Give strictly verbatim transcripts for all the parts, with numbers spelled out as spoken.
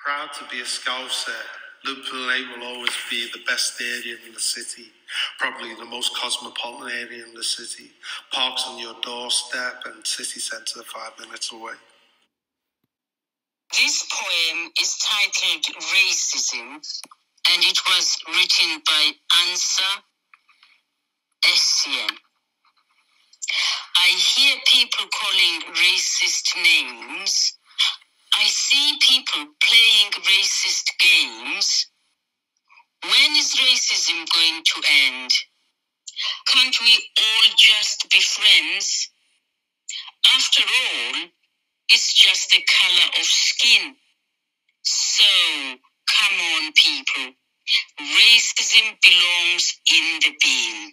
Proud to be a Scouser. Liverpool eight will always be the best area in the city, probably the most cosmopolitan area in the city. Parks on your doorstep and city centre five minutes away. This poem is titled Racism, and it was written by Ansa Essien. I hear people calling racist names. I see people playing racist games. When is racism going to end? Can't we all just be friends? After all, it's just the color of skin. So, come on, people. Racism belongs in the bin.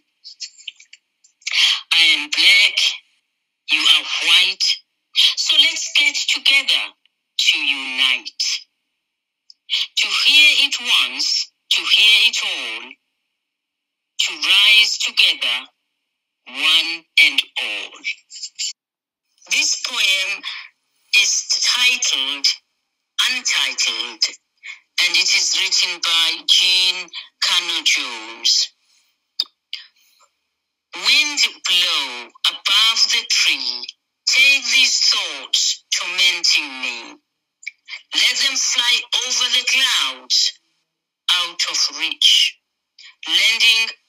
I am black, you are white, so let's get together to unite. To hear it once, to hear it all, to rise together, one and all. This poem is titled Untitled, and it is written by Jean Cano-Jones. Wind blow above the tree, take these thoughts tormenting me. Let them fly over the clouds, out of reach, landing